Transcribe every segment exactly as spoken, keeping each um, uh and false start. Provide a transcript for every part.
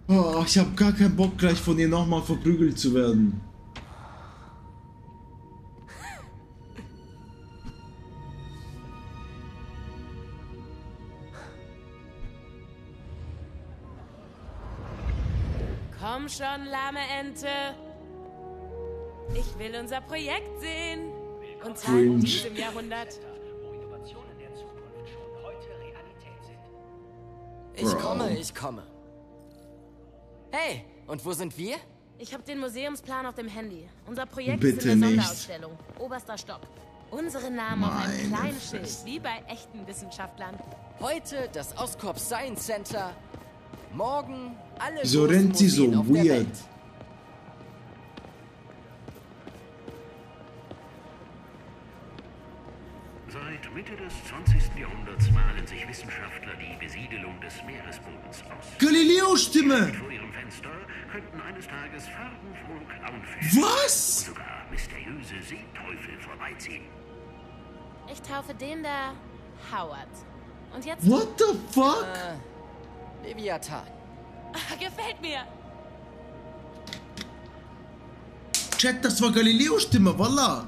Oh, ich habe gar keinen Bock, gleich von ihr nochmal verprügelt zu werden. Komm schon, lahme Ente. Ich will unser Projekt sehen. Und zwar in diesem Jahrhundert. Ich komme, ich komme. Hey, und wo sind wir? Ich habe den Museumsplan auf dem Handy. Unser Projekt Bitte ist in der nicht. Sonderausstellung. Oberster Stock. Unsere Namen auf einem Meine kleinen Fresse. Schild, wie bei echten Wissenschaftlern. Heute das Oscorp Science Center. Morgen alle Wieso großen rennt sie so Museen auf der weird? Welt. Seit Mitte des zwanzigsten Jahrhunderts malen sich Wissenschaftler die Besiedelung des Meeresbodens aus. Galileo-Stimme! Vor ihrem Fenster könnten eines Tages farbenfrohe Clownfische Was? und sogar mysteriöse Seeteufel vorbeiziehen. Ich taufe den da Howard. Und jetzt... What the fuck? Äh, Leviathan. Gefällt mir. Chat, das war Galileo-Stimme, wallah!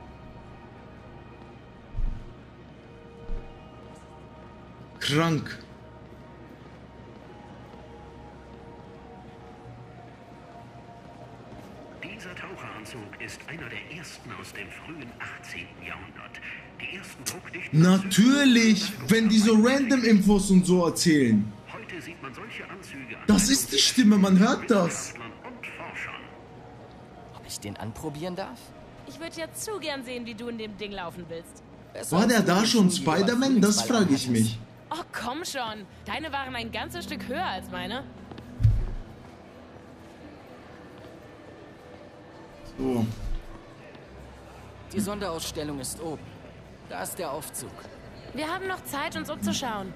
Krank. Dieser Taucheranzug ist einer der ersten aus dem frühen achtzehnten Jahrhundert. Die ersten druckdichten Natürlich, wenn die so random Infos und so erzählen. Heute sieht man solche Anzüge an Das ist die Stimme, man hört das. Wissenschaftlern und Forschern. Ob ich den anprobieren darf? Ich würde ja zu gern sehen, wie du in dem Ding laufen willst. Besser War der als da die schon Schuhe, die du beim Spider-Man? Das Frühlingsball frage ich anhattest. mich. Oh, komm schon. Deine waren ein ganzes Stück höher als meine. So. Die Sonderausstellung ist oben. Da ist der Aufzug. Wir haben noch Zeit, uns umzuschauen.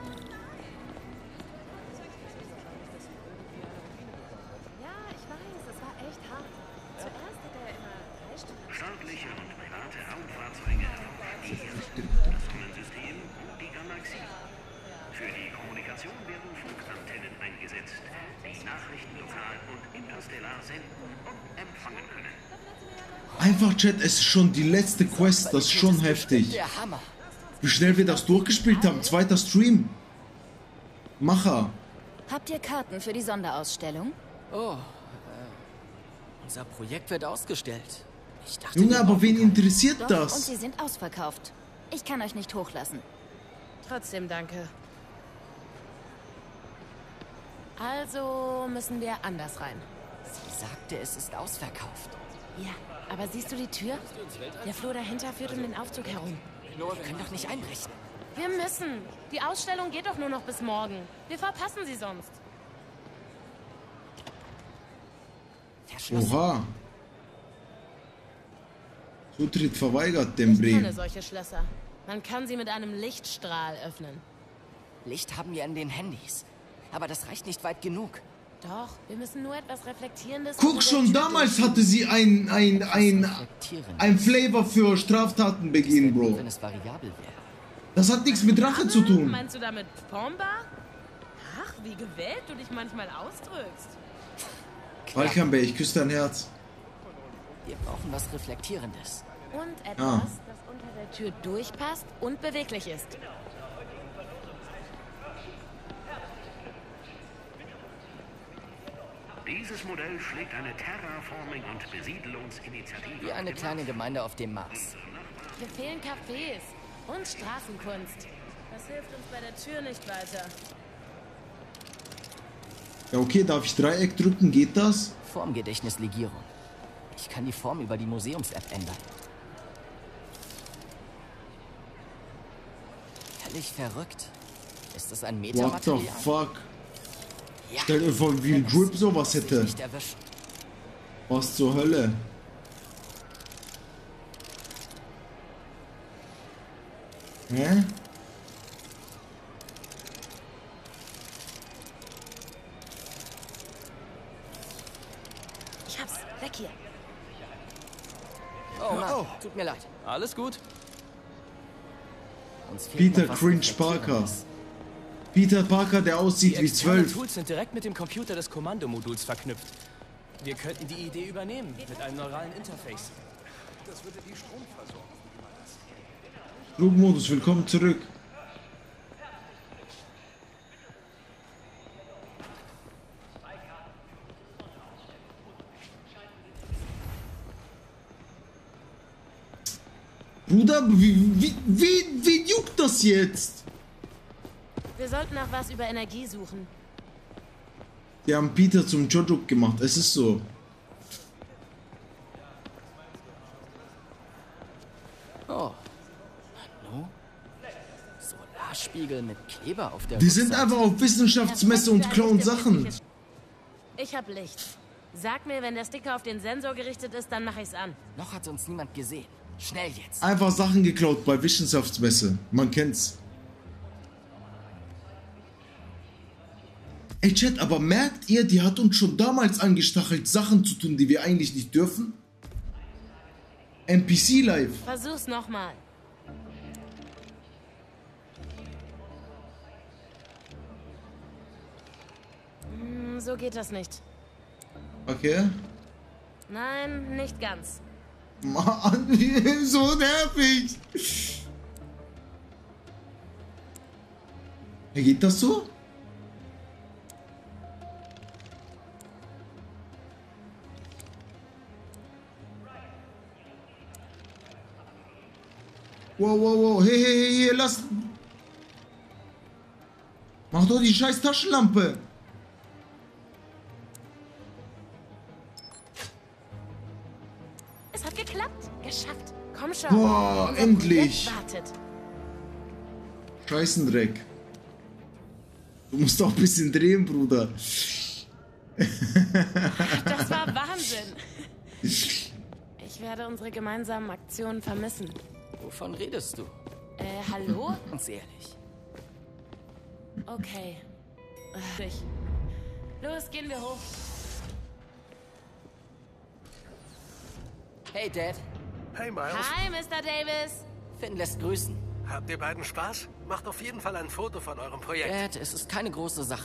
Ja, ich weiß, es war echt hart. Zuerst hat er immer drei Stunden... Staatliche und private Raumfahrzeuge erforschen die Erde, das Sonnensystem und die Galaxie. Für die Kommunikation werden Funkantennen eingesetzt, die Nachrichten lokal und interstellar senden und empfangen können. Einfach Chat, es ist schon die letzte Quest, das ist schon heftig. Der Hammer. Wie schnell wir das durchgespielt haben. Zweiter Stream. Macher. Habt ihr Karten für die Sonderausstellung? Oh, äh, unser Projekt wird ausgestellt. Ich dachte, Junge, wir aber brauchen wen keine. interessiert Doch, und das? sie sind ausverkauft. Ich kann euch nicht hochlassen. Trotzdem danke. Also müssen wir anders rein. Sie sagte, es ist ausverkauft. Ja, aber siehst du die Tür? Der Flur dahinter führt um den Aufzug herum. Wir können doch nicht einbrechen. Wir müssen. Die Ausstellung geht doch nur noch bis morgen. Wir verpassen sie sonst. Verschlossen. Oha. Zutritt verweigert dem Ich kenne Bremen. solche Schlösser. Man kann sie mit einem Lichtstrahl öffnen. Licht haben wir an den Handys. Aber das reicht nicht weit genug. Doch, wir müssen nur etwas Reflektierendes... Guck unter der schon, Tür damals durch- hatte sie ein, ein, ein, Reflektieren. ein Flavor für Straftaten begehen, Gut, Bro. wenn es variabel wäre. Das hat nichts mit Rache zu tun. Meinst du damit Pomba? Ach, wie gewählt du dich manchmal ausdrückst. Balkanbey, ich küsse dein Herz. Wir brauchen was Reflektierendes. Und etwas, Ah. das unter der Tür durchpasst und beweglich ist. Dieses Modell schlägt eine Terraforming- und Besiedelungsinitiative. Wie eine kleine Gemeinde auf dem Mars. Hier fehlen Cafés und Straßenkunst. Das hilft uns bei der Tür nicht weiter. Ja, okay, darf ich Dreieck drücken? Geht das? Formgedächtnislegierung. Ich kann die Form über die Museums-App ändern. Völlig verrückt. Ist das ein What Metamaterial? the fuck? Ja. Stell dir vor, wie ein Drip sowas hätte. Nicht erwischen. Was zur Hölle? Hä? Ich hab's. Weg hier. Oh Mann, tut mir leid. Alles gut? Uns fehlt Peter noch was Cringe Reflektierendes. Parker. Peter Parker, der aussieht wie Die externen zwölf. Tools sind direkt mit dem Computer des Kommandomoduls verknüpft. Wir könnten die Idee übernehmen mit einem neuralen Interface. Das würde die Stromversorgung. Flugmodus, willkommen zurück. Bruder, wie, wie, wie, wie juckt das jetzt? Wir sollten nach was über Energie suchen. Die haben Peter zum Jojo gemacht, es ist so. Oh. Hallo? Solarspiegel mit Kleber auf der Die sind Rückseite. einfach auf Wissenschaftsmesse und klauen Sachen. Ich hab Licht. Sag mir, wenn der Sticker auf den Sensor gerichtet ist, dann mach ich's an. Noch hat uns niemand gesehen. Schnell jetzt. Einfach Sachen geklaut bei Wissenschaftsmesse. Man kennt's. Ey Chat, aber merkt ihr, die hat uns schon damals angestachelt, Sachen zu tun, die wir eigentlich nicht dürfen? N P C Live. Versuch's nochmal. Hm, so geht das nicht. Okay. Nein, nicht ganz. Mann, so nervig. Wie geht das so? Wow, wow, wow. Hey, hey, hey, hey, lass. Mach doch die scheiß Taschenlampe. Es hat geklappt. Geschafft. Komm schon. Boah, Unser endlich. Projekt wartet. Scheißendreck. Du musst doch ein bisschen drehen, Bruder. Das war Wahnsinn. Ich werde unsere gemeinsamen Aktionen vermissen. Wovon redest du? Äh, hallo? Ganz ehrlich. Okay. Äh, Ich. Los, gehen wir hoch. Hey, Dad. Hey, Miles. Hi, Mister Davis. Finn lässt grüßen. Habt ihr beiden Spaß? Macht auf jeden Fall ein Foto von eurem Projekt. Dad, es ist keine große Sache.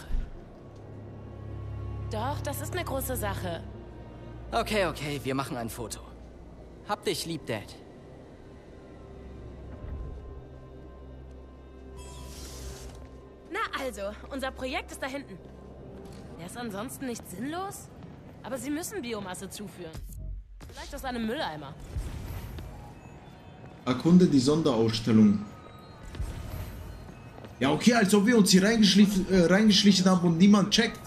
Doch, das ist eine große Sache. Okay, okay, wir machen ein Foto. Hab dich lieb, Dad. Na also, unser Projekt ist da hinten. Der ist ansonsten nicht sinnlos, aber sie müssen Biomasse zuführen. Vielleicht aus einem Mülleimer. Erkunde die Sonderausstellung. Ja, okay, als ob wir uns hier reingeschlichen, äh, reingeschlichen haben und niemand checkt.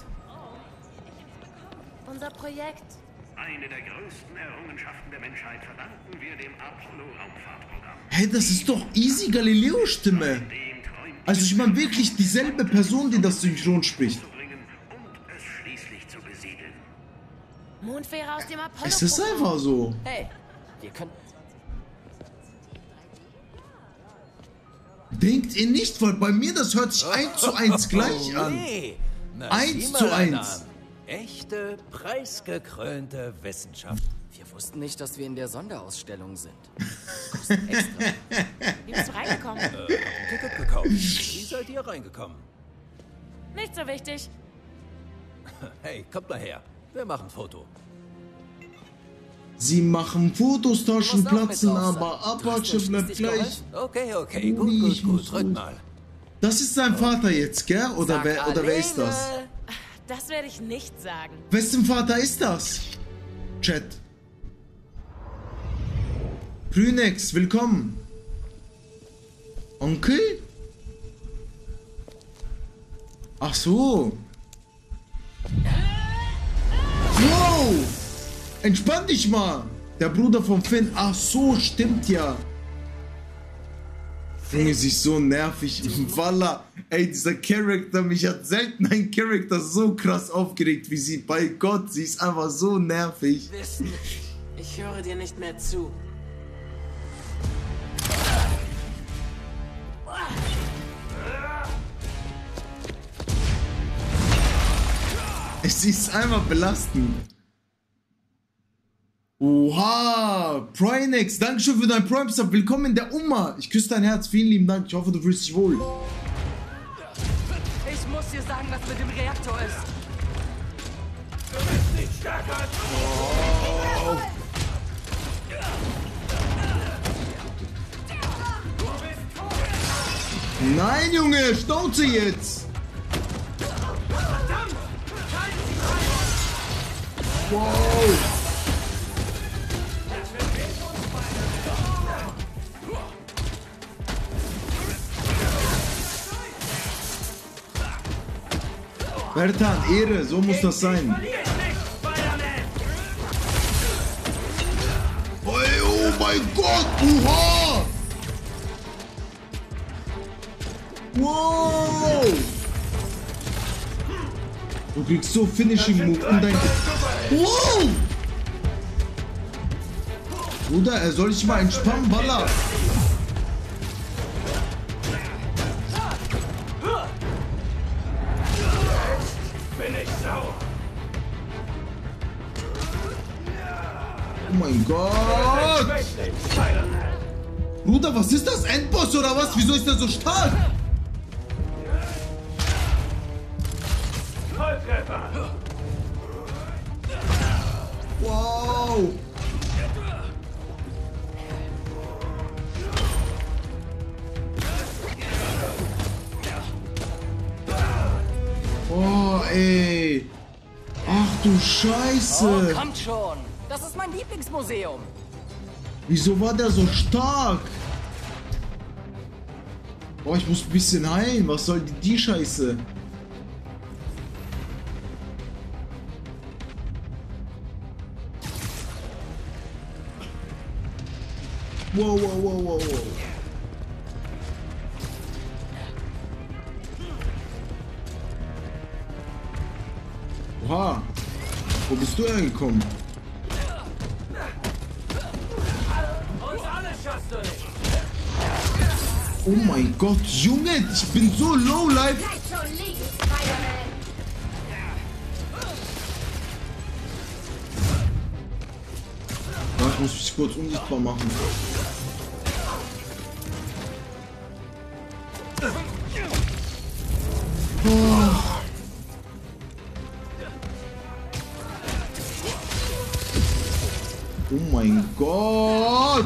Unser Projekt. Eine der größten Errungenschaften der Menschheit verdanken wir dem Apollo-Raumfahrtprogramm. Hey, das ist doch easy Galileo-Stimme. Dem träumt Also ich meine wirklich dieselbe Person, die das synchron spricht. zu bringen und es schließlich zu besiedeln. Mondfähre aus dem Apollo. Es ist einfach so. Hey, wir können... Denkt ihr nicht, weil bei mir das hört sich eins zu eins gleich an. Nee. Na, Eins sieh zu mal einer eins. an. Echte, preisgekrönte Wissenschaft. Wir wussten nicht, dass wir in der Sonderausstellung sind. Kostet extra. Wie bist du reingekommen? Äh, hab ein Ticket gekauft. Wie seid ihr reingekommen? Nicht so wichtig. Hey, kommt mal her. Wir machen ein Foto. Sie machen Fotos, Taschen Du musst auch platzen, mit drauf aber sein. Du hast Apache uns bleibt schließlich gleich. Okay, okay, gut, Ui, gut, ich muss gut. Drück los. mal. Das ist sein Vater jetzt, gell? Oder Sag wer, oder wer ist das? Allele. Das werde ich nicht sagen. Wessen Vater ist das? Chat. Prynex, willkommen. Onkel? Ach so. Wow! Entspann dich mal. Der Bruder von Finn. Ach so, stimmt ja. Junge, sie ist so nervig. Wallah. Ey, dieser Charakter, mich hat selten ein Charakter so krass aufgeregt wie sie. Bei Gott, sie ist einfach so nervig. Wissen, ich höre dir nicht mehr zu. Sie ist einfach belastend. Oha, Prynex, Dankeschön für dein Prime-Sub. Willkommen in der Umma. Ich küsse dein Herz. Vielen lieben Dank. Ich hoffe, du fühlst dich wohl. dir sagen, was mit dem Reaktor ist. Du bist nicht stärker als Oh. Nein, Junge, staut sie jetzt! Wow! Bertan, Ehre, so muss das sein. Oh, oh mein Gott, uha! Wow! Du kriegst so Finishing Move und dein... Wow! Bruder, er soll sich mal entspannen, Baller. bin ich sauer. Oh mein Gott! Bruder, was ist das? Endboss oder was? Wieso ist der so stark? Volltreffer. Wow! Oh, ey! Ach du Scheiße! Oh, kommt schon! Das ist mein Lieblingsmuseum! Wieso war der so stark? Boah, ich muss ein bisschen heilen. Was soll die, die Scheiße? Wow, wow, wow, wow, wow. Oha. Wo bist du hergekommen? Oh mein Gott, Junge, ich bin so low life. Ja, ich muss mich kurz unsichtbar machen. Oh. Oh mein Gott!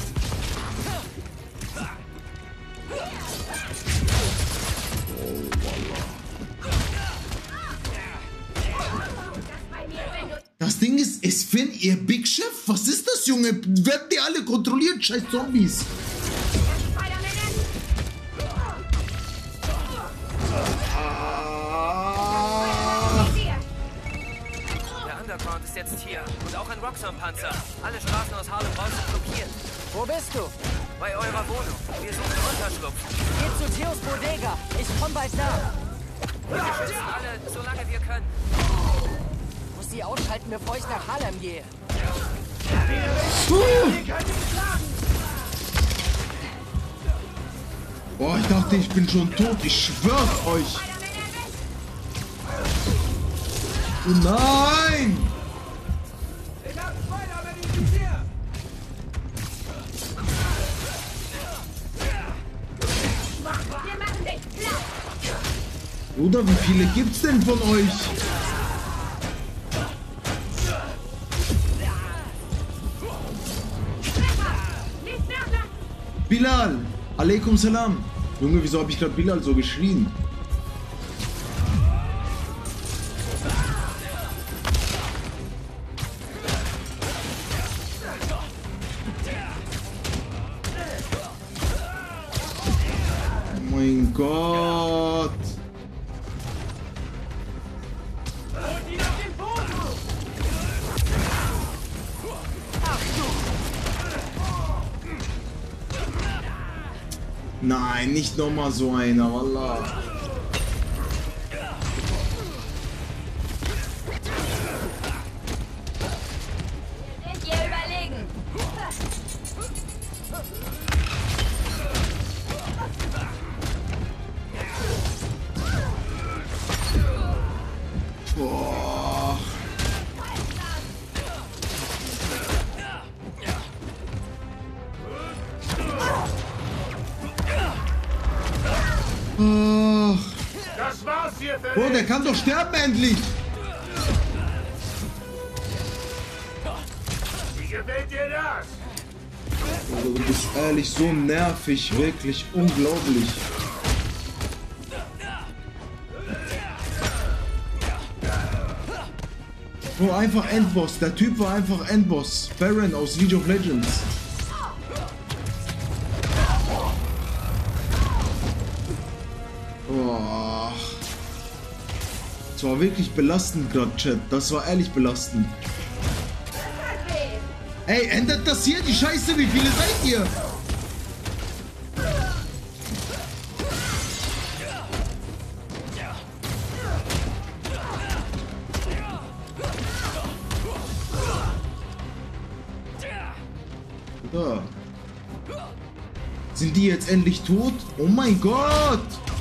Das Ding ist, ist Finn ihr Big Chef? Was ist das, Junge? Werden die alle kontrolliert? Scheiß Zombies. Der Underground ist jetzt hier und auch ein Roxxon-Panzer. Alle Straßen aus Harlem raus sind blockiert. Wo bist du? Bei eurer Wohnung. Wir suchen Unterschlupf. Geh zu Theos Bodega. Ich komm bald nach. Wir schützen alle, solange wir können. Muss sie ausschalten, bevor ich nach Harlem gehe. Uh. Boah, ich dachte, ich bin schon tot. Ich schwör's euch. Oh nein! Ich hab Spider-Man infiziert. Wir machen dich platt. Bruder, wie viele gibt's denn von euch? Bilal! Alaikum Salam! Junge, wieso habe ich gerade Bilal so geschrien? Oh mein Gott! Nein, nicht nochmal so einer, Wallah. Sind ihr überlegen? Boah. Oh. hier für Bro, der kann doch sterben endlich. Wie gefällt dir das? Also, du bist ehrlich so nervig, wirklich unglaublich. Bro, einfach Endboss. Der Typ war einfach Endboss. Baron aus League of Legends. Boah. Das war wirklich belastend gerade, Chat. Das war ehrlich belastend. Ey, ändert das hier die Scheiße? Wie viele seid ihr? Da. Sind die jetzt endlich tot? Oh mein Gott!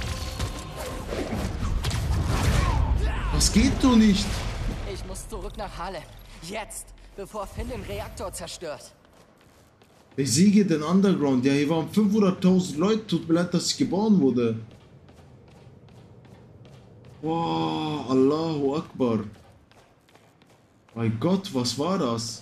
Das geht doch nicht. Ich muss zurück nach Halle. Jetzt, bevor Finn den Reaktor zerstört. Besiege den Underground. Ja, hier waren fünfhunderttausend Leute. Tut mir leid, dass ich geboren wurde. Wow, Allahu Akbar. Mein Gott, was war das?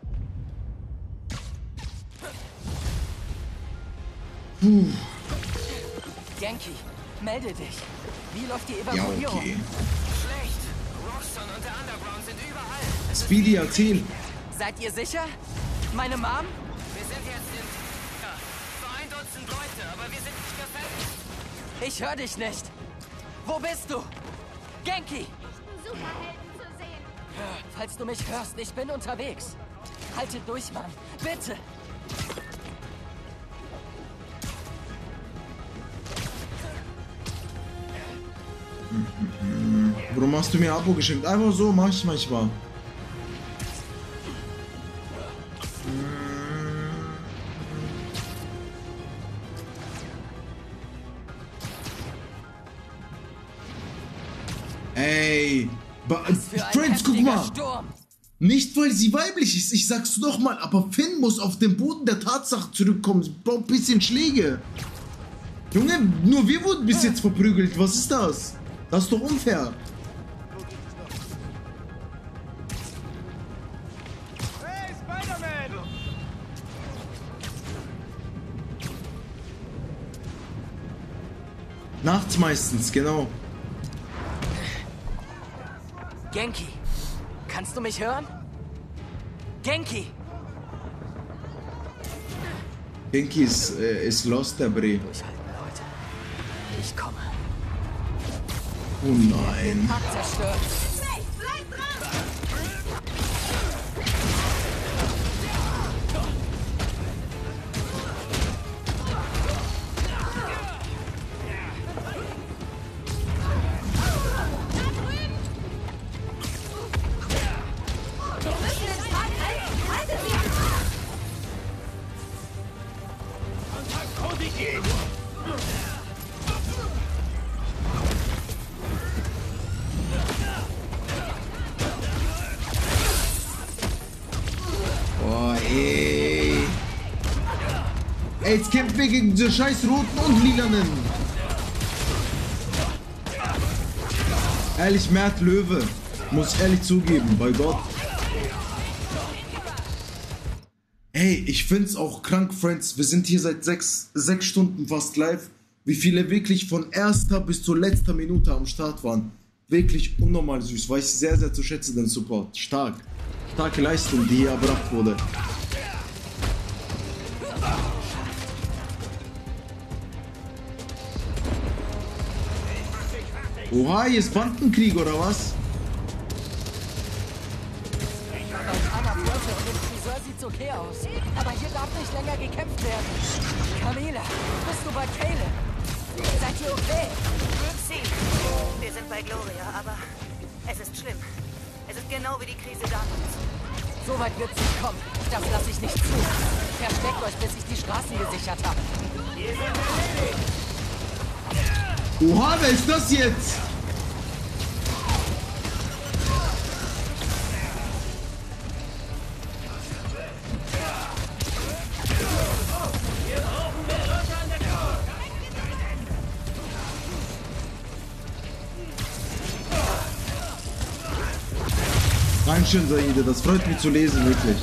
Puh. Genki, melde dich. Wie läuft die Ja, Evakuierung? okay. Schlecht. Roxxon und der Underground sind überall. Speedy, erzähl. Seid ihr sicher? Meine Mom? Wir sind jetzt in... Ja, so ein Dutzend Leute, aber wir sind nicht gefesselt. Ich höre dich nicht. Wo bist du? Genki! Superhelden zu sehen. Falls du mich hörst, ich bin unterwegs. Halte durch, Mann. Bitte. Warum hast du mir Abo geschenkt? Einfach so mach ich manchmal. Ey, Friends, guck mal. Sturm. Nicht, weil sie weiblich ist, ich sag's doch mal, aber Finn muss auf den Boden der Tatsache zurückkommen. Sie braucht ein bisschen Schläge. Junge, nur wir wurden bis jetzt verprügelt. Was ist das? Das ist doch unfair. Hey, Spider-Man! Nachts meistens, genau. Genki, kannst du mich hören? Genki! Genki ist, äh, ist lost, der Bre. Durchhalten, Leute. Ich komme. Oh nein. Park zerstört. Hey, bleib dran! Wir müssen den Park halten. Haltet sie am Park! Boah, ey. Ey, jetzt kämpfen wir gegen diese scheiß roten und lilanen. Ehrlich, Mert Löwe. Muss ich ehrlich zugeben, bei Gott. Ey, ich find's auch krank, Friends. Wir sind hier seit sechs, sechs Stunden fast live. Wie viele wirklich von erster bis zur letzten Minute am Start waren. Wirklich unnormal süß. Weiß ich sehr, sehr zu schätzen, den Support. Stark. Starke Leistung, die hier erbracht wurde. Oha, hier ist Bandenkrieg, oder was? Anna Börse und dem Friseur sieht's okay aus. Aber hier darf nicht länger gekämpft werden. Camila, bist du bei Caleb? Seid ihr okay? Sie. Wir sind bei Gloria, aber es ist schlimm. Es ist genau wie die Krise damals. So weit wird's nicht kommen. Das lasse ich nicht zu. Versteckt euch, bis ich die Straßen gesichert habe. Oha, wer ist das jetzt? Dankeschön, Saide, das freut mich zu lesen, wirklich.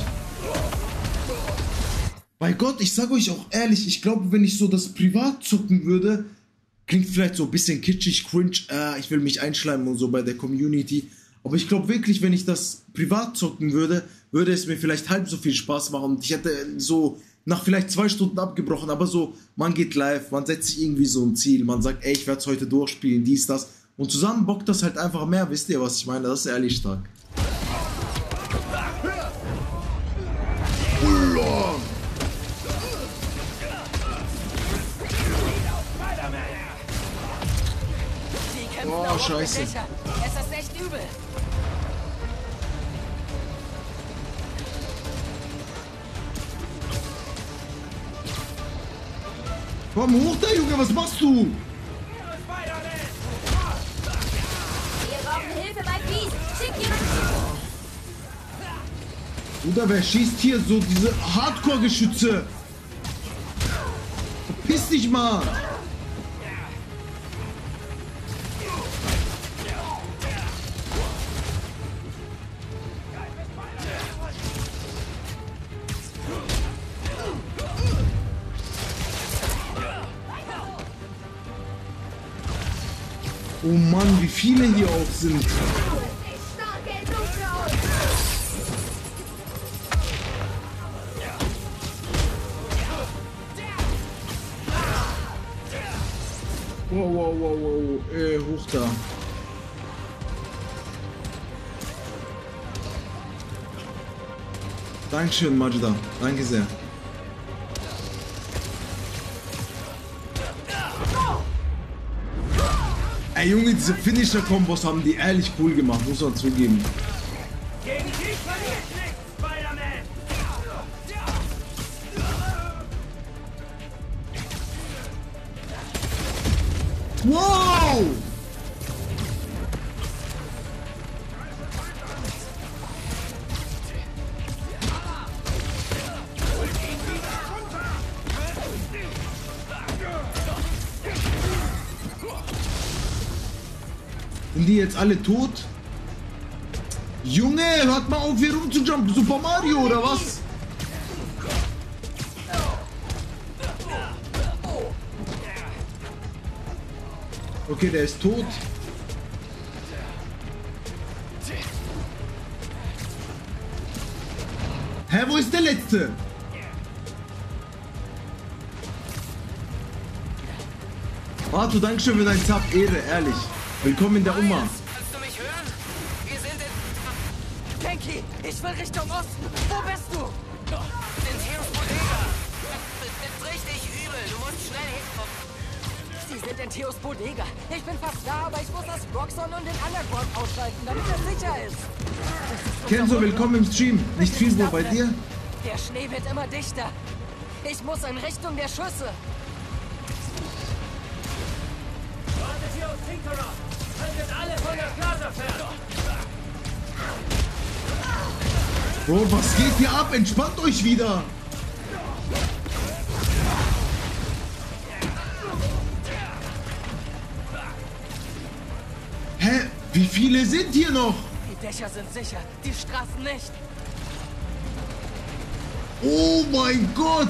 Bei Gott, ich sage euch auch ehrlich, ich glaube, wenn ich so das privat zocken würde, klingt vielleicht so ein bisschen kitschig, cringe, äh, ich will mich einschleimen und so bei der Community, aber ich glaube wirklich, wenn ich das privat zocken würde, würde es mir vielleicht halb so viel Spaß machen und ich hätte so nach vielleicht zwei Stunden abgebrochen, aber so, man geht live, man setzt sich irgendwie so ein Ziel, man sagt, ey, ich werde es heute durchspielen, dies, das und zusammen bockt das halt einfach mehr, wisst ihr, was ich meine, das ist ehrlich stark. Oh, scheiße. Es ist echt übel. Komm hoch da, Junge, was machst du? Wir brauchen Hilfe bei Peace. Schick jemanden. Bruder, wer schießt hier so diese Hardcore-Geschütze? Verpiss dich mal! Oh Mann, wie viele hier auch sind. Wow, wow, wow, wow, äh, hoch da. Dankeschön, Majda. Danke sehr. Ey Junge, diese Finisher-Kombos haben die ehrlich cool gemacht, muss man zugeben. Gegen dich verliert nichts, Spider-Man! Wow! Sind die jetzt alle tot? Junge, hört mal auf hier rumzujumpen, Super Mario oder was? Okay, der ist tot. Hä, wo ist der letzte? Arthur, Dankeschön für deinen Zap, Ehre, ehrlich. Willkommen in der Oma. Kannst du mich hören? Wir sind in... Genki, ich will Richtung Osten. Wo bist du? In Theos Bodega. Das ist richtig übel. Du musst schnell hinkommen. Sie sind in Theos Bodega. Ich bin fast da, aber ich muss das Roxxon und den Underground ausschalten, damit er sicher ist. Kenzo, willkommen im Stream. Nicht viel wohl bei dir? Der Schnee wird immer dichter. Ich muss in Richtung der Schüsse. Wartet hier auf Tinkerer! Haltet alle von der Plaza fern! Bro, was geht hier ab? Entspannt euch wieder! Hä? Wie viele sind hier noch? Die Dächer sind sicher, die Straßen nicht. Oh mein Gott!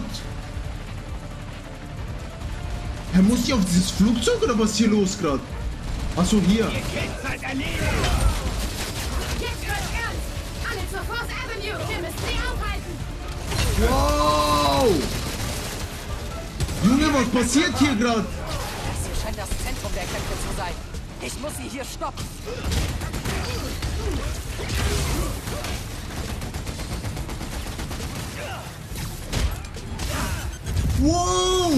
Er muss hier auf dieses Flugzeug oder was ist hier los gerade? Achso, hier. Jetzt wird's ernst! Alle zur Force Avenue! Wir müssen sie aufhalten! Wow! Junge, was passiert hier gerade? Das hier scheint das Zentrum der Kämpfe zu sein. Ich muss sie hier stoppen. Wow!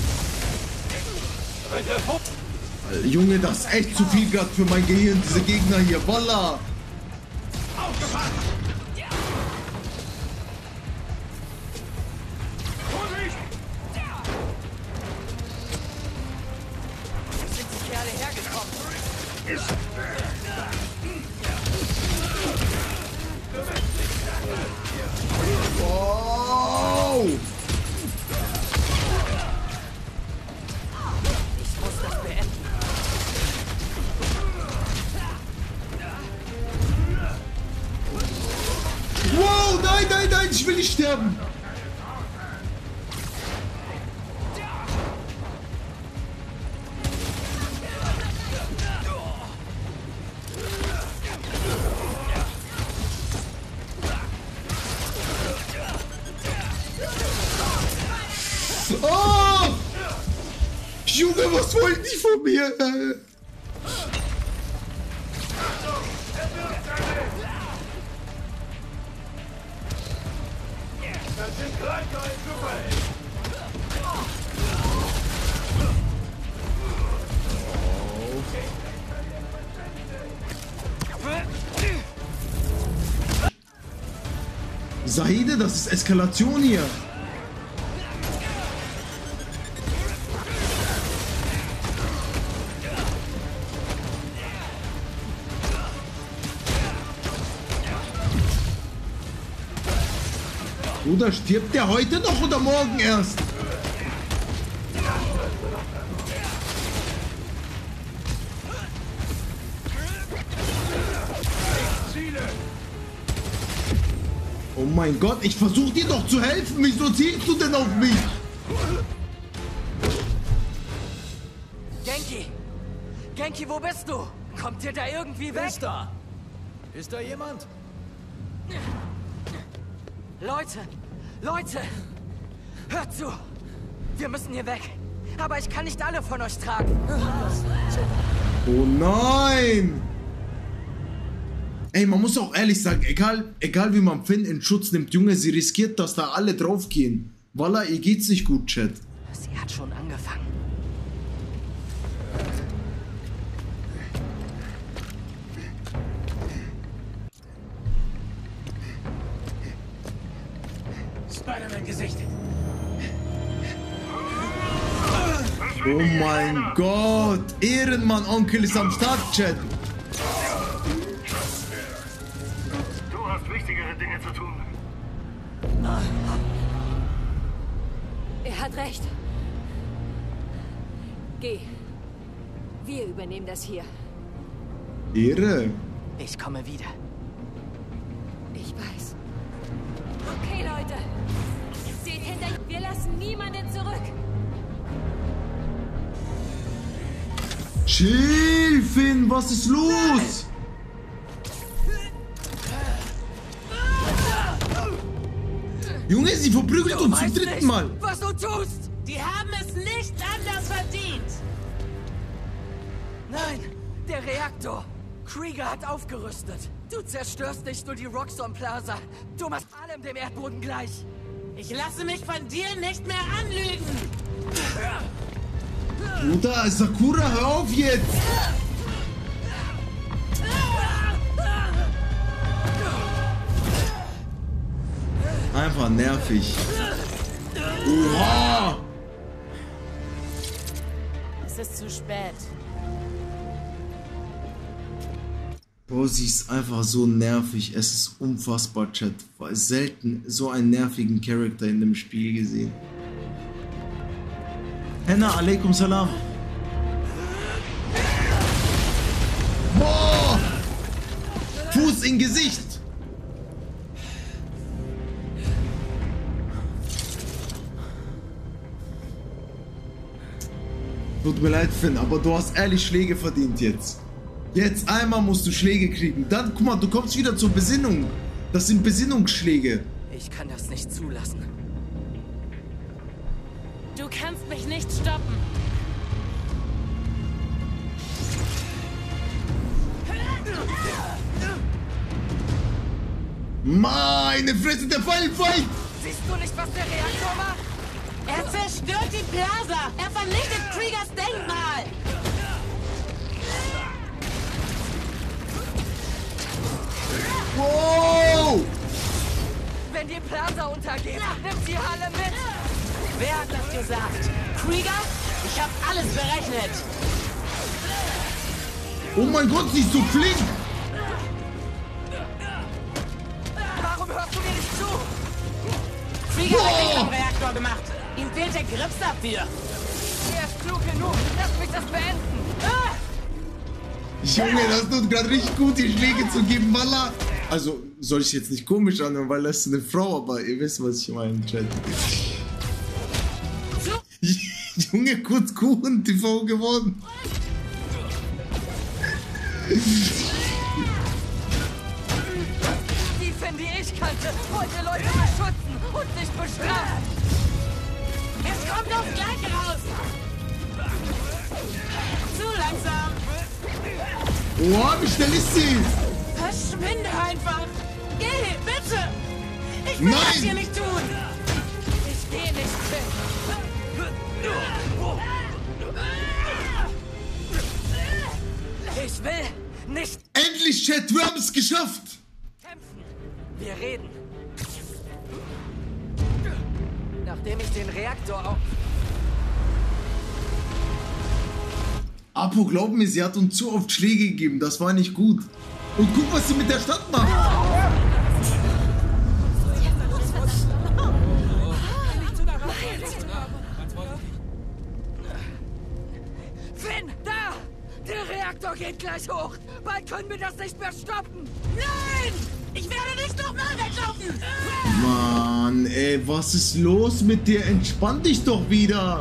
Junge, das ist echt zu viel gerade für mein Gehirn, diese Gegner hier. Voila! Wo sind die Kerle hergekommen? Wow! Ich muss das beenden. Wow, nein, nein, nein, ich will nicht sterben. Oh! Junge, was wollen die von mir? Saide, das ist Eskalation hier. Bruder, stirbt der heute noch oder morgen erst? Oh mein Gott, ich versuche dir doch zu helfen. Wieso zielst du denn auf mich? Genki! Genki, wo bist du? Kommt ihr da irgendwie weg? Ist da? Ist da jemand? Leute! Leute! Hört zu! Wir müssen hier weg. Aber ich kann nicht alle von euch tragen. Oh nein! Ey, man muss auch ehrlich sagen, egal, egal wie man Finn in Schutz nimmt, Junge, sie riskiert, dass da alle draufgehen. Wallah, ihr geht's nicht gut, Chat. Sie hat schon angefangen. Spider-Man gesichtet. Oh mein Gott! Ehrenmann, Onkel ist am Start, Chat. Du hast wichtigere Dinge zu tun. Er hat recht. Geh. Wir übernehmen das hier. Ehre. Ich komme wieder. Ich weiß. Okay, Leute. Seht hinter. Wir lassen niemanden zurück. Chill, Finn, was ist los? Junge, sie verprügelt uns zum dritten nicht, Mal. Was du tust! Die haben es nicht anders verdient. Nein, der Reaktor. Krieger hat aufgerüstet. Du zerstörst nicht nur die Roxxon Plaza. Du machst allem dem Erdboden gleich. Ich lasse mich von dir nicht mehr anlügen. Bruder, Sakura, hör auf jetzt! Einfach nervig. Oha! Es ist zu spät. Bro, sie ist einfach so nervig. Es ist unfassbar, Chat. War selten so einen nervigen Charakter in dem Spiel gesehen. Henna, alaikum salam. Boah! Fuß in Gesicht! Tut mir leid, Finn, aber du hast ehrlich Schläge verdient jetzt. Jetzt einmal musst du Schläge kriegen. Dann, guck mal, du kommst wieder zur Besinnung. Das sind Besinnungsschläge. Ich kann das nicht zulassen. Du kannst mich nicht stoppen. Meine Fresse, der Fallfight! Siehst du nicht, was der Reaktor macht? Er zerstört die Plaza. Er vernichtet Kriegers Denkmal. Wow! Wenn die Plaza untergeht, nimmt die Halle mit. Wer hat das gesagt? Krieger? Ich habe alles berechnet. Oh mein Gott, sie ist so flink! Warum hörst du mir nicht zu? Krieger hat nichts am Reaktor gemacht. Ihm fehlt der Grips dafür. Er ist klug genug. Lass mich das beenden. Ah! Junge, das tut gerade richtig gut, die Schläge zu geben, Wallah. Also, soll ich jetzt nicht komisch anhören, weil das ist eine Frau, aber ihr wisst, was ich meine, Chat. Junge, kurz Kuchen-T V geworden. Die Finn, die ich kannte, wollte Leute beschützen und nicht bestrafen. Es kommt aufs Gleiche raus. Zu langsam. Boah, wie schnell ist sie? Verschwinde einfach. Geh, bitte. Ich will Nein. das hier nicht tun. Ich geh nicht, Finn. Ich will nicht Endlich, Chat, wir haben es geschafft. kämpfen. Wir reden. Nachdem ich den Reaktor auf... Apo, glaub mir, sie hat uns zu oft Schläge gegeben. Das war nicht gut. Und guck, was sie mit der Stadt macht. Finn, da! Der Reaktor geht gleich hoch. Bald können wir das nicht mehr stoppen. Nein! Ich werde nicht nochmal weglaufen. Mann, ey, was ist los mit dir? Entspann dich doch wieder.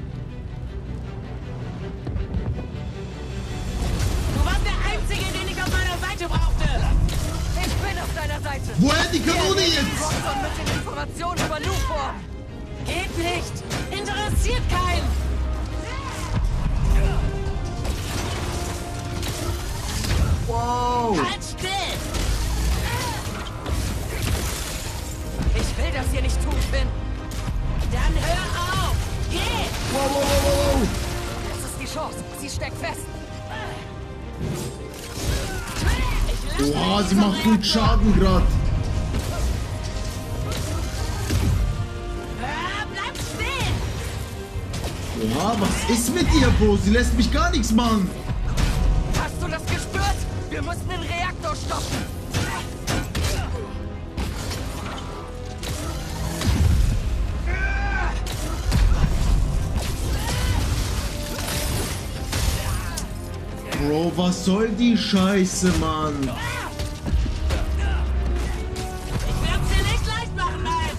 Du warst der Einzige, den ich auf meiner Seite brauchte. Ich bin auf deiner Seite. Woher die Kanone jetzt? Roxxon mit den Informationen über Luform. Geht nicht. Interessiert keinen. Wow. Halt still. Ich will das hier nicht tun, Finn. Dann hör auf. Geh. Wow, wow, wow, wow. Das ist die Chance. Sie steckt fest. Ich lass Boah, dich sie zum macht gut Reaktor. Schaden gerade. Ah, bleib stehen. Boah, was ist mit ihr, Bro? Sie lässt mich gar nichts machen. Hast du das gespürt? Wir müssen den Reaktor stoppen. Bro, was soll die Scheiße, Mann? Ich werd's dir nicht leicht machen, Miles.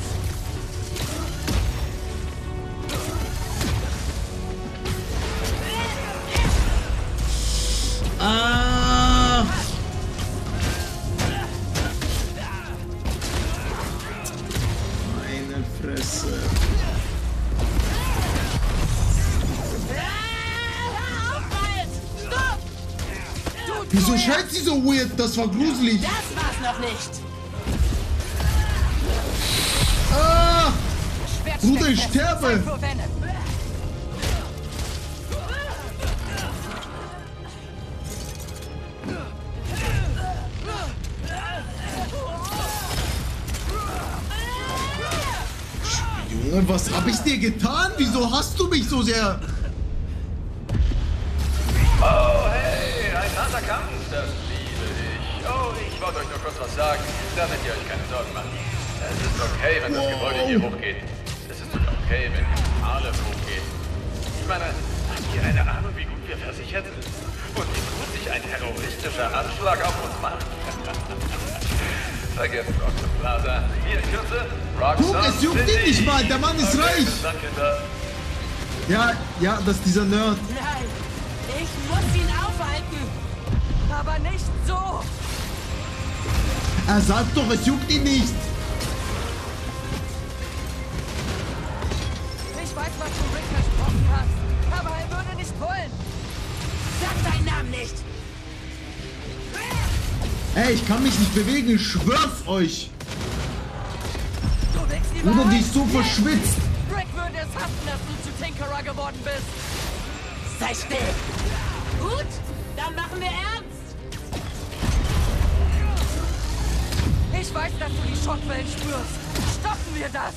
Ah! Meine Fresse. Hör auf, Miles. Stopp. Wieso schreit sie so weird? Das war gruselig. Das war's noch nicht. Ah! Schwert Bruder, steckt ich fest. sterbe. Zeit für Venom. Junge, was hab ich dir getan? Wieso hasst du mich so sehr? Oh, hey, ein harter Kampf, das liebe ich. Oh, ich wollte euch nur kurz was sagen, damit ihr euch keine Sorgen macht. Es ist okay, wenn das Wow. Gebäude hier hochgeht. Es ist sogar okay, wenn alle hochgehen. Ich meine, habt ihr eine Ahnung, wie gut wir versichert sind? Und wie gut sich ein terroristischer Anschlag auf uns macht? Vergesst Roxxon Plaza. Hier in Kürze, Roxxon Guck, es juckt ihn nicht mal, der Mann ist okay, reich. bis dann, Kinder. Ja, ja, das ist dieser Nerd. Nein, ich muss ihn aufhalten. Aber nicht so. Er sagt doch, es juckt ihn nicht. Ich weiß, was du Rick versprochen hast. Aber er würde nicht wollen. Sag deinen Namen nicht. Ey, ich kann mich nicht bewegen, ich schwör's euch. Du willst die Bruder, Wahrheit? die ist so verschwitzt. Rick würde es hassen, dass du zu Tinkerer geworden bist. Sei still. Gut, dann machen wir ernst. Ich weiß, dass du die Schockwellen spürst. Stoppen wir das.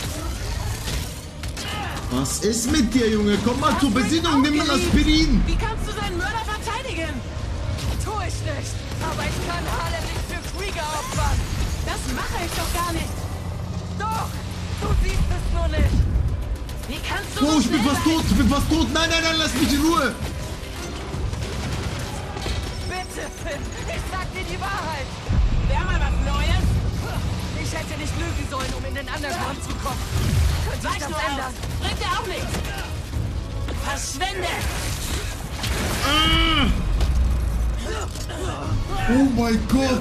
Was ist mit dir, Junge? Komm mal zur Besinnung, nimm mal Aspirin. Wie kannst du seinen Mörder verteidigen? Tu ich nicht. Aber ich kann Harlem nicht für Krieger opfern. Das mache ich doch gar nicht. Doch, du siehst es nur nicht. Wie kannst du Oh, so ich bin schnell fast sein? tot, ich bin fast tot. Nein, nein, nein, lass mich in Ruhe. Bitte, Finn. Ich sag dir die Wahrheit. Wäre mal was Neues? Ich hätte nicht lügen sollen, um in den Underground zu kommen. Könnte ich das ändern? Bringt ja auch nichts. Verschwinde! Ah! Oh mein Gott!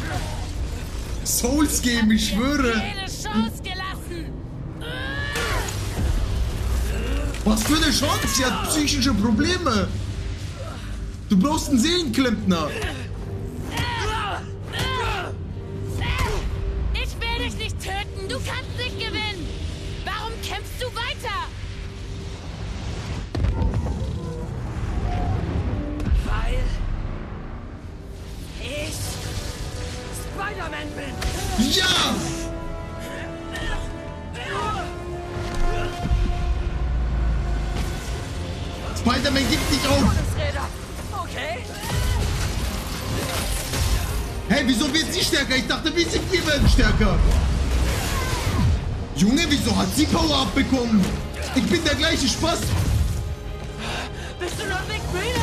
Souls Game, ich schwöre! Jede Chance gelassen! Was für eine Chance? Sie hat psychische Probleme! Du brauchst einen Seelenklempner! Ich will dich nicht töten! Du kannst nicht gewinnen! Warum kämpfst du weiter? Weil ich Spider-Man bin. Ja! Spider-Man gibt nicht auf! Okay. Hey, wieso wird sie stärker? Ich dachte, wir sind wir werden stärker. Junge, wieso hat sie Power-Up bekommen? Ich bin der gleiche Spaß. Bist du noch nicht müde?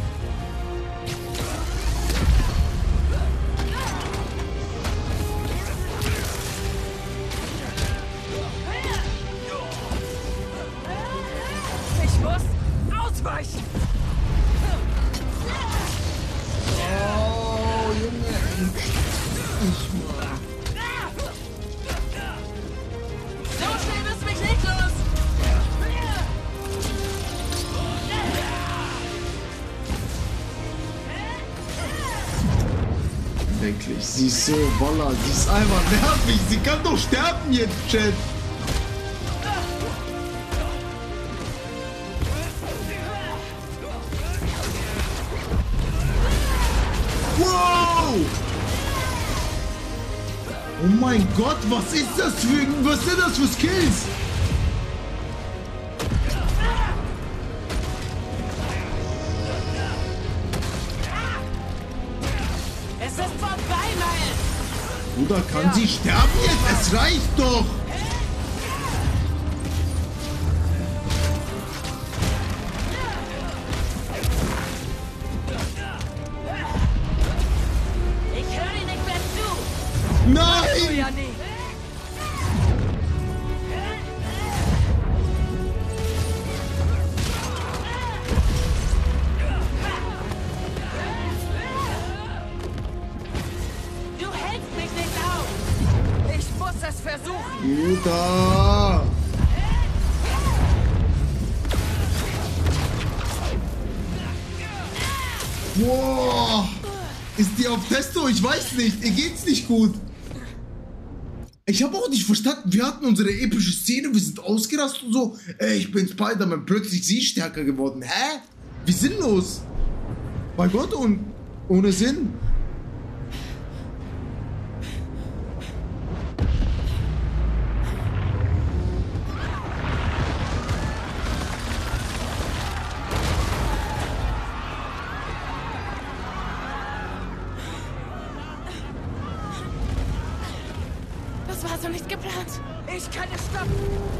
Ich muss ausweichen. Oh, Junge. Ich mal. So schnell bist du mich nicht los! Wirklich, sie ist so Woller, sie ist einfach nervig, sie kann doch sterben jetzt, Chat. Wow! Oh mein Gott, was ist das für, was sind das für Skills? Es ist vorbei, Miles! Bruder, kann sie sterben jetzt? Es reicht doch! Ich höre dir nicht mehr zu! Nein! Ja, nie. Du hältst mich nicht auf! Ich muss es versuchen. Bruder! Boah! Ist die auf Testo? Ich weiß nicht. Ihr geht's nicht gut. Ich habe auch nicht verstanden. Wir hatten unsere epische Szene. Wir sind ausgerastet und so. Ey, ich bin Spider-Man. Plötzlich sie stärker geworden. Hä? Wie sinnlos? Bei Gott und ohne Sinn. Das war so nicht geplant. Ich kann es stoppen.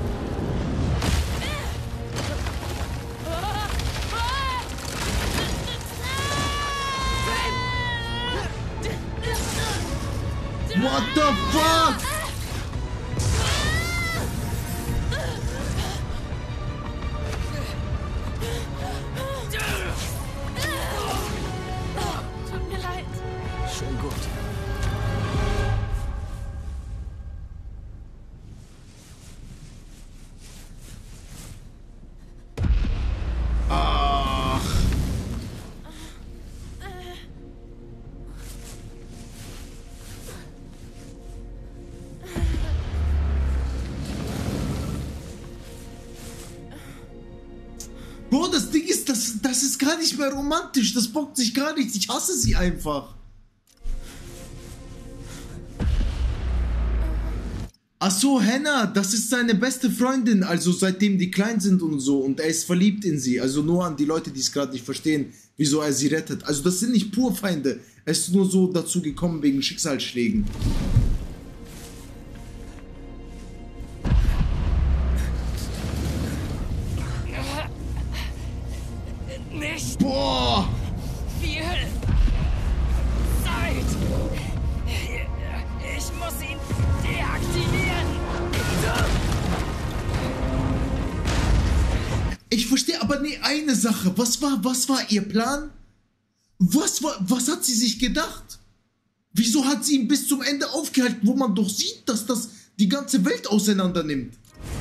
What the fuck? Tut mir leid. Schon gut. Ach. Bro, das Ding ist, das, das ist gar nicht mehr romantisch. Das bockt sich gar nicht. Ich hasse sie einfach. Ach so, Hannah, das ist seine beste Freundin, also seitdem die klein sind und so. Und er ist verliebt in sie. Also nur an die Leute, die es gerade nicht verstehen, wieso er sie rettet. Also das sind nicht pur Feinde. Er ist nur so dazu gekommen wegen Schicksalsschlägen. Nicht Boah! viel Zeit. Ich verstehe aber nee, eine Sache. Was war, was war ihr Plan? Was war, was hat sie sich gedacht? Wieso hat sie ihn bis zum Ende aufgehalten, wo man doch sieht, dass das die ganze Welt auseinander nimmt?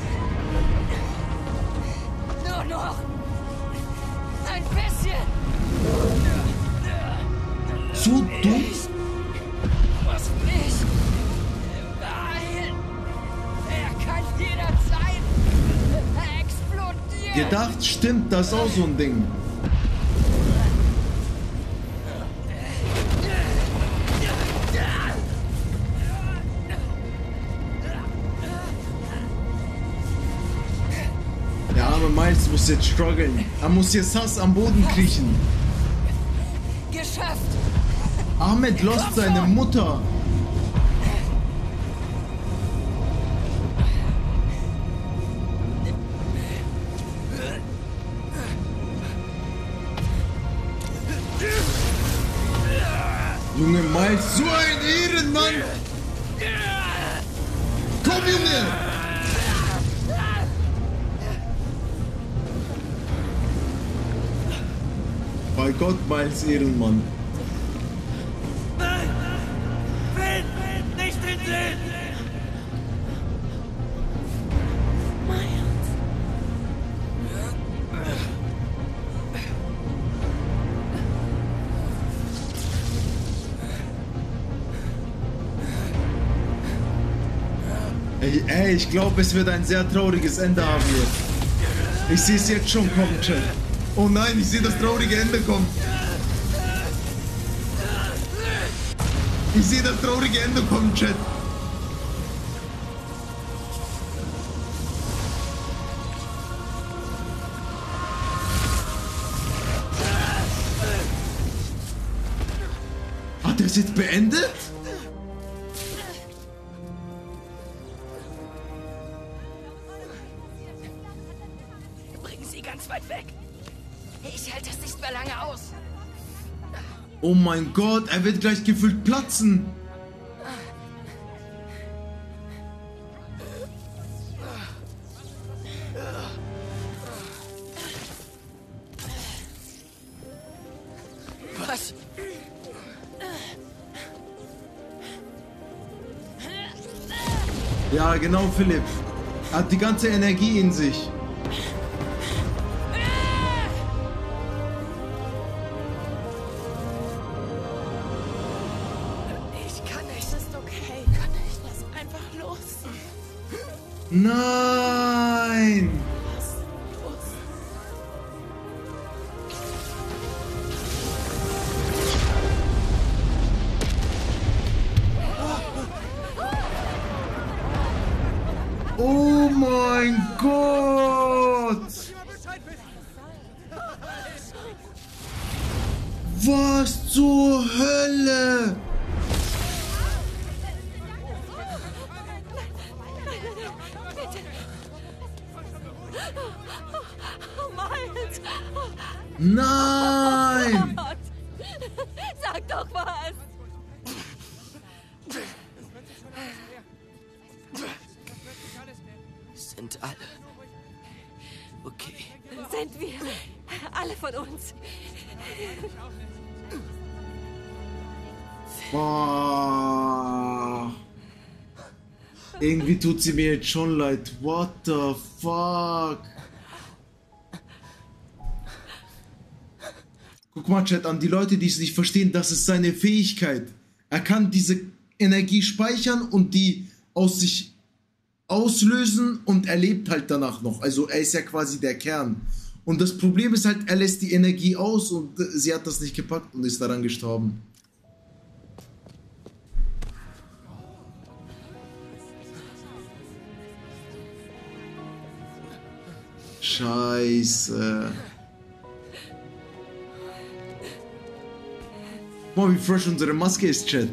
Nur noch ein bisschen. So dumm? Ich muss mich beeilen. Er kann jederzeit explodieren. Gedacht, stimmt, das ist auch so ein Ding. Der arme Miles muss jetzt strugglen. Er muss jetzt Hass am Boden kriechen. Geschafft. Ahmed lost seine Mutter. Junge Miles, so ein Ehrenmann. Komm, Junge. Bei Gott, Miles Ehrenmann. Nein! Finn! Nicht hinsehen! Miles. Ey, ey, ich glaube, es wird ein sehr trauriges Ende haben hier. Ich sehe es jetzt schon kommen, Chat. Oh nein, ich sehe das traurige Ende kommen. Ich sehe das traurige Ende kommen, Chat. Hat er es jetzt beendet? Bringen Sie ganz weit weg. Ich halte das nicht mehr lange aus. Oh mein Gott, er wird gleich gefühlt platzen. Was? Ja, genau, Philipp. Er hat die ganze Energie in sich. Nein! Oh mein Gott! Was zur Hölle? Nein! Oh Gott. Sag doch was! Sind alle okay? Sind wir alle von uns? Boah. Irgendwie tut sie mir jetzt schon leid. What the fuck? Guck mal, Chat, an die Leute, die es nicht verstehen, das ist seine Fähigkeit. Er kann diese Energie speichern und die aus sich auslösen und er lebt halt danach noch. Also er ist ja quasi der Kern. Und das Problem ist halt, er lässt die Energie aus und sie hat das nicht gepackt und ist daran gestorben. Scheiße. Boah, wie fresh unsere Maske ist, Chat.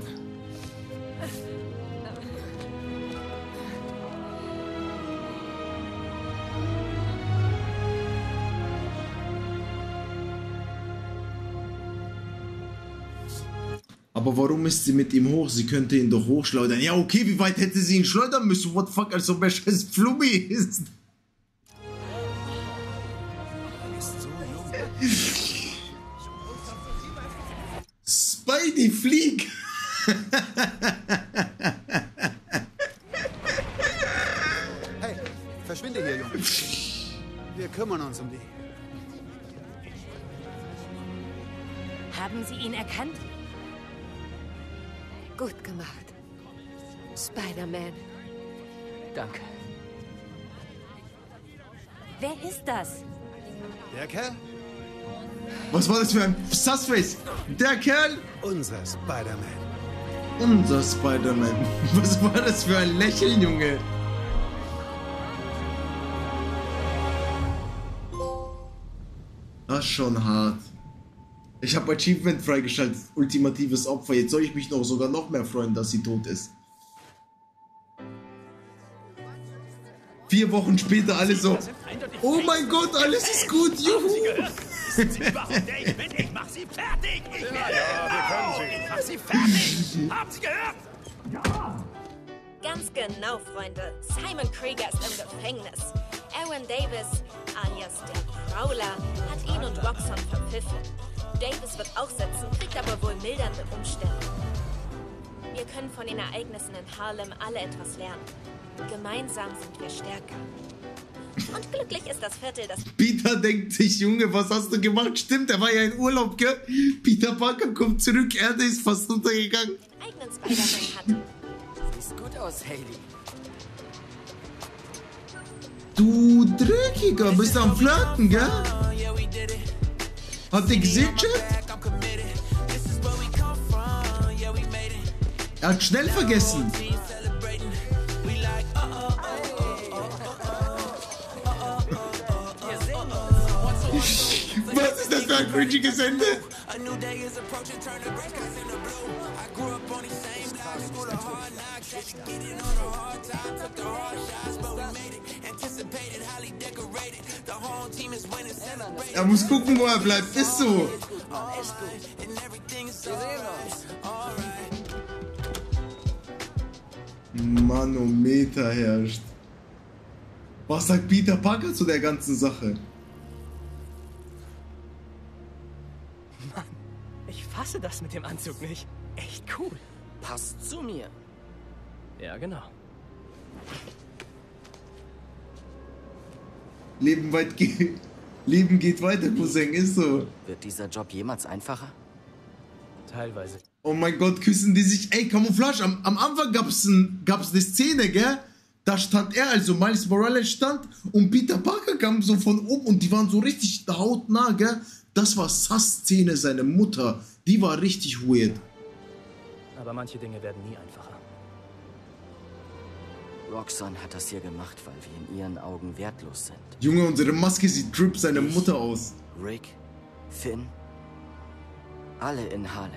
Aber warum ist sie mit ihm hoch? Sie könnte ihn doch hochschleudern. Ja, okay, wie weit hätte sie ihn schleudern müssen? What the fuck, als ob er scheiß Flummi ist. Spidey, flieg! Hey, verschwinde hier, Junge. Wir kümmern uns um die. Haben Sie ihn erkannt? Gut gemacht. Spider-Man. Danke. Wer ist das? Der Kerl? Was war das für ein Sussface? Der Kerl? Unser Spider-Man. Unser Spider-Man. Was war das für ein Lächeln, Junge? Das ist schon hart. Ich habe Achievement freigeschaltet. Ultimatives Opfer. Jetzt soll ich mich noch sogar noch mehr freuen, dass sie tot ist. Vier Wochen später alle so. Oh mein Gott, alles ist gut, juhu! Wissen Sie überhaupt, wer ich bin? Ich mach Sie fertig! Ich werde... Ja, wir können Sie. Ich mach Sie fertig! Haben Sie gehört? Ja! Ganz genau, Freunde. Simon Krieger ist im Gefängnis. Aaron Davis, alias der Prowler, hat ihn und Roxxon verpfiffen. Davis wird auch sitzen, kriegt aber wohl mildernde Umstände. Wir können von den Ereignissen in Harlem alle etwas lernen. Gemeinsam sind wir stärker. Und glücklich ist das Viertel, das... Peter denkt sich, Junge, was hast du gemacht? Stimmt, er war ja in Urlaub, gell? Peter Parker kommt zurück, Erde ist fast untergegangen. ...den eigenen Spider-Man hatte. Siehst gut aus, Hailey. Du Dreckiger, bist du am Flirten, gell? Habt ihr gesehen, Chat? Er hat schnell vergessen. Was ist das für ein cringiges Ende? Er muss gucken, wo er bleibt. Ist so. Manometer herrscht. Was sagt Peter Parker zu der ganzen Sache? Mann, ich fasse das mit dem Anzug nicht. Echt cool. Passt zu mir. Ja, genau. Leben weit ge Leben geht weiter, Cousin, ist so. Wird dieser Job jemals einfacher? Teilweise. Oh mein Gott, küssen die sich. Ey, Camouflage, am, am Anfang gab es ein, gab's eine Szene, gell? Da stand er, also Miles Morales stand und Peter Parker kam so von oben und die waren so richtig hautnah, gell? Das war Sass-Szene, seine Mutter. Die war richtig weird. Aber manche Dinge werden nie einfacher. Roxxon hat das hier gemacht, weil wir in ihren Augen wertlos sind. Junge, unsere Maske sieht Drip seine ich, Mutter aus. Rick, Finn, alle in Harlem.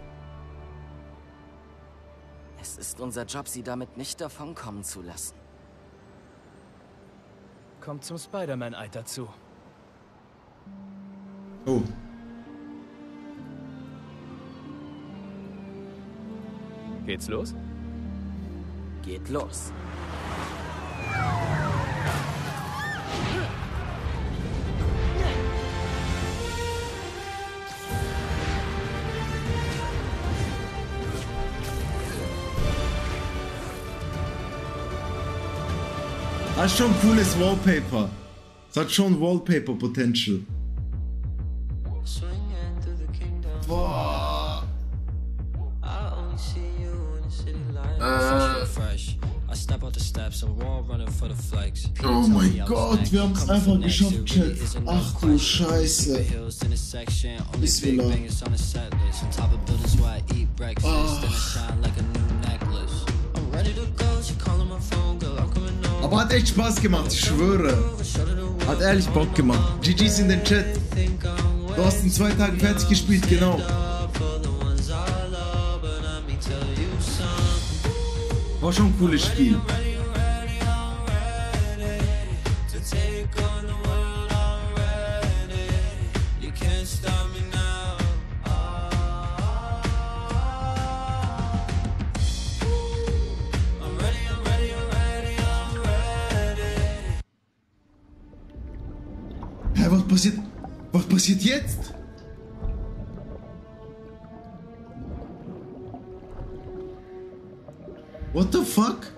Es ist unser Job, sie damit nicht davonkommen zu lassen. Kommt zum Spider-Man-Eid dazu. Oh. Geht's los? Geht los. Das ist schon cooles Wallpaper. Das hat schon Wallpaper-Potential. Boah. Äh. Oh mein Gott, wir haben es einfach geschafft, Chat. Ach du Scheiße. Bismillah. Aber hat echt Spaß gemacht, ich schwöre. Hat ehrlich Bock gemacht. G Gs in den Chat. Du hast in zwei Tagen fertig gespielt, genau. War schon ein cooles Spiel. Hä, was passiert? Was passiert jetzt? What the fuck?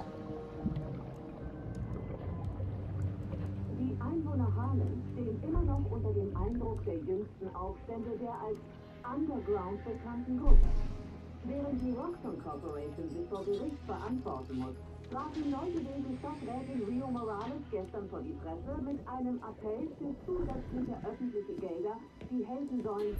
Die Einwohner Harlems stehen immer noch unter dem Eindruck der jüngsten Aufstände der als Underground bekannten Gruppe. Während die Roxxon Corporation sich vor Gericht verantworten muss, traten neugewählte Stadträtin Rio Morales gestern vor die Presse mit einem Appell für zusätzliche öffentliche Gelder, die helfen sollen.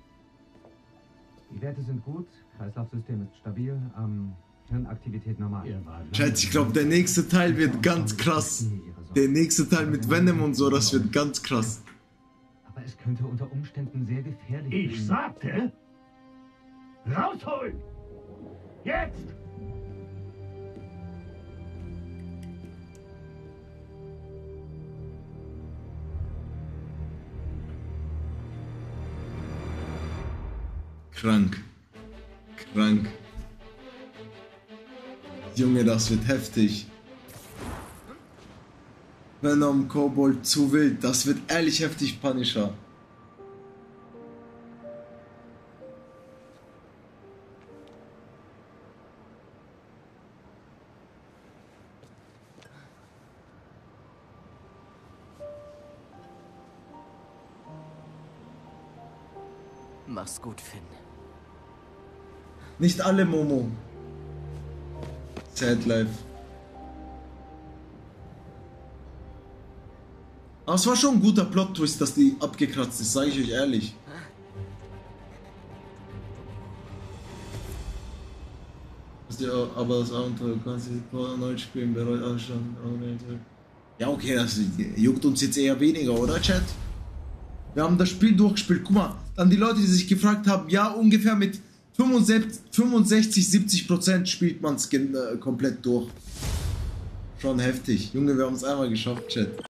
Die Werte sind gut, Kreislaufsystem ist stabil, ähm, Hirnaktivität normal. Schatz, ich glaube, der nächste Teil wird ganz krass. Der nächste Teil mit Venom und so, das wird ganz krass. Aber es könnte unter Umständen sehr gefährlich Ich werden. sagte, rausholen! Jetzt! Krank. Krank. Junge, das wird heftig. Venom, Kobold, zu wild. Das wird ehrlich heftig, Punisher. Mach's gut, Finn. Nicht alle, Momo. Sad Life. Aber es war schon ein guter Plot-Twist, dass die abgekratzt ist, sage ich euch ehrlich. Aber das Abenteuer kann sich erneut spielen, bereut alles schon. Ja, okay, das juckt uns jetzt eher weniger, oder, Chat? Wir haben das Spiel durchgespielt. Guck mal, dann die Leute, die sich gefragt haben, ja, ungefähr mit fünfundsechzig, siebzig Prozent spielt man es äh, komplett durch. Schon heftig. Junge, wir haben es einmal geschafft, Chat.